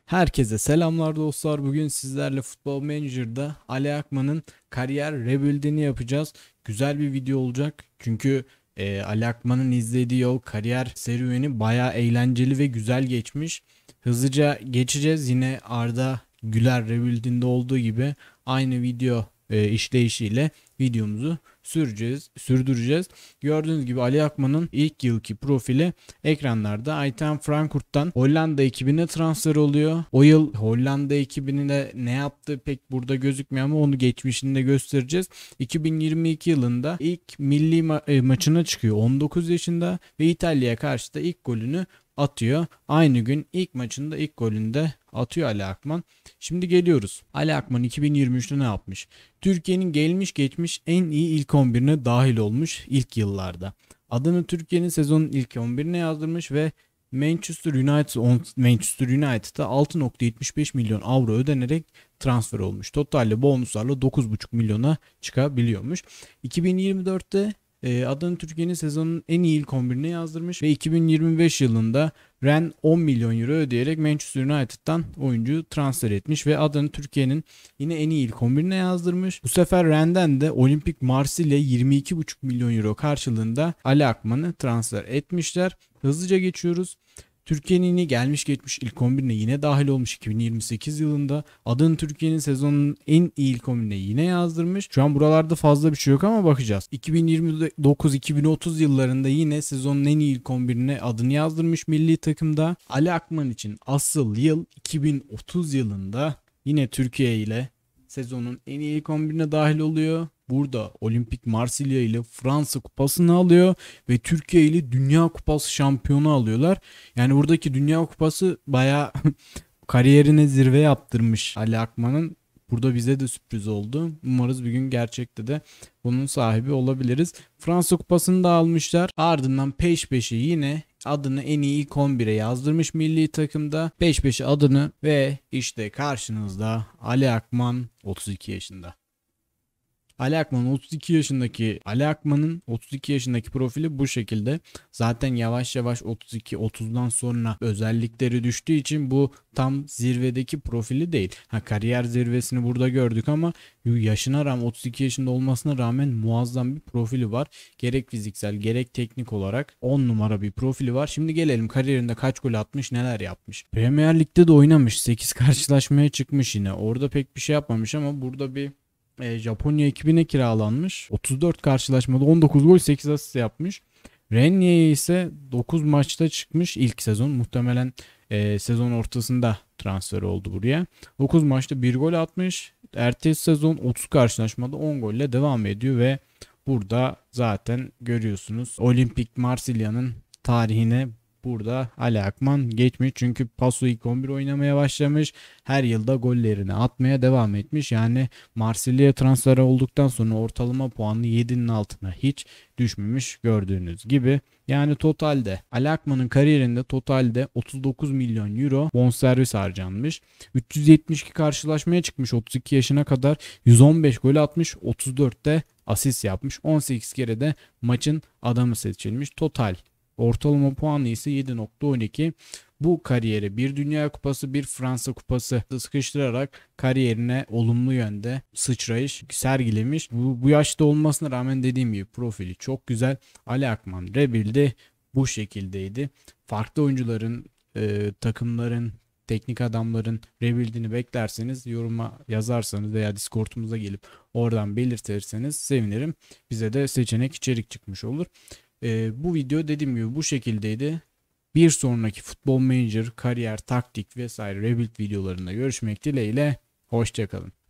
Herkese selamlar dostlar. Bugün sizlerle Futbol Manager'da Ali Akman'ın kariyer rebuild'ini yapacağız. Güzel bir video olacak. Çünkü Ali Akman'ın izlediği yol kariyer serüveni bayağı eğlenceli ve güzel geçmiş. Hızlıca geçeceğiz. Yine Arda Güler rebuild'inde olduğu gibi aynı video işleyişiyle videomuzu sürdüreceğiz. Gördüğünüz gibi Ali Akman'ın ilk yılki profili ekranlarda. Eintracht Frankfurt'tan Hollanda ekibine transfer oluyor. O yıl Hollanda ekibinde ne yaptığı pek burada gözükmüyor ama onu geçmişinde göstereceğiz. 2022 yılında ilk milli maçına çıkıyor 19 yaşında ve İtalya'ya karşı da ilk golünü atıyor. Aynı gün ilk maçında ilk golünde atıyor Ali Akman. Şimdi geliyoruz. Ali Akman 2023'te ne yapmış? Türkiye'nin gelmiş geçmiş en iyi ilk 11'ine dahil olmuş ilk yıllarda. Adını Türkiye'nin sezonun ilk 11'ine yazdırmış ve Manchester United'a 6,75 milyon avro ödenerek transfer olmuş. Totalde bonuslarla 9,5 milyona çıkabiliyormuş. 2024'te adını Türkiye'nin sezonun en iyi ilk 11'ine yazdırmış ve 2025 yılında Rennes 10 milyon euro ödeyerek Manchester United'dan oyuncu transfer etmiş ve adını Türkiye'nin yine en iyi ilk 11'ine yazdırmış. Bu sefer Rennes'den de Olimpik Marsilya 22,5 milyon euro karşılığında Ali Akman'ı transfer etmişler. Hızlıca geçiyoruz. Türkiye'nin yine gelmiş geçmiş ilk 11'ine yine dahil olmuş 2028 yılında. Adını Türkiye'nin sezonun en iyi ilk 11'ine yine yazdırmış. Şu an buralarda fazla bir şey yok ama bakacağız. 2029-2030 yıllarında yine sezonun en iyi ilk 11'ine adını yazdırmış milli takımda. Ali Akman için asıl yıl 2030 yılında yine Türkiye ile sezonun en iyi ilk 11'ine dahil oluyor. Burada Olimpik Marsilya ile Fransa kupasını alıyor ve Türkiye ile Dünya Kupası şampiyonu alıyorlar. Yani buradaki Dünya Kupası bayağı kariyerine zirve yaptırmış Ali Akman'ın. Burada bize de sürpriz oldu. Umarız bir gün gerçekte de bunun sahibi olabiliriz. Fransa kupasını da almışlar. Ardından peş peşe yine adını en iyi ilk 11'e yazdırmış milli takımda. Peş peşe adını ve işte karşınızda Ali Akman 32 yaşında. Ali Akman'ın 32 yaşındaki profili bu şekilde. Zaten yavaş yavaş 32-30'dan sonra özellikleri düştüğü için bu tam zirvedeki profili değil. Kariyer zirvesini burada gördük ama yaşına rağmen 32 yaşında olmasına rağmen muazzam bir profili var. Gerek fiziksel gerek teknik olarak 10 numara bir profili var. Şimdi gelelim kariyerinde kaç gol atmış, neler yapmış. Premier Lig'de de oynamış. 8 karşılaşmaya çıkmış yine. Orada pek bir şey yapmamış ama burada bir Japonya ekibine kiralanmış. 34 karşılaşmada 19 gol 8 asist yapmış. Rennes'e ise 9 maçta çıkmış ilk sezon. Muhtemelen sezon ortasında transfer oldu buraya. 9 maçta 1 gol atmış. Ertesi sezon 30 karşılaşmada 10 golle devam ediyor ve burada zaten görüyorsunuz Olimpik Marsilya'nın tarihine burada Ali Akman geçmiş. Çünkü Paso ilk 11 oynamaya başlamış. Her yılda gollerini atmaya devam etmiş. Yani Marsilya transferi olduktan sonra ortalama puanı 7'nin altına hiç düşmemiş gördüğünüz gibi. Yani totalde Ali Akman'ın kariyerinde totalde 39 milyon euro bonservis harcanmış. 372 karşılaşmaya çıkmış 32 yaşına kadar. 115 gol atmış, 34'te asist yapmış. 18 kere de maçın adamı seçilmiş. Total ortalama puanı ise 7,12. Bu kariyeri bir Dünya Kupası bir Fransa Kupası sıkıştırarak kariyerine olumlu yönde sıçrayış sergilemiş. Bu yaşta olmasına rağmen dediğim gibi profili çok güzel. Ali Akman rebuild'i bu şekildeydi. Farklı oyuncuların, takımların, teknik adamların rebuild'ini beklerseniz yoruma yazarsanız veya Discord'umuza gelip oradan belirtirseniz sevinirim. Bize de seçenek içerik çıkmış olur. Bu video dediğim gibi bu şekildeydi. Bir sonraki Futbol Manager, kariyer, taktik vesaire rebuild videolarında görüşmek dileğiyle. Hoşça kalın.